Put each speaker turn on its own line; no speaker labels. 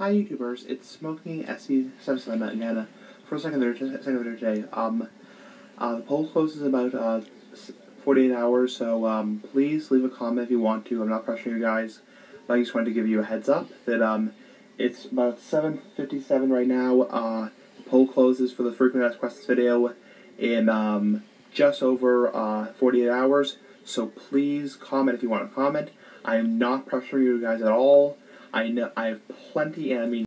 Hi YouTubers, it's Smoking SC77 again for a second there today. The poll closes in about 48 hours, so please leave a comment if you want to. I'm not pressuring you guys, but I just wanted to give you a heads up that it's about 7:57 right now. The poll closes for the frequently asked questions video in just over 48 hours, so please comment if you want to comment. I am not pressuring you guys at all. I know I have plenty, and I mean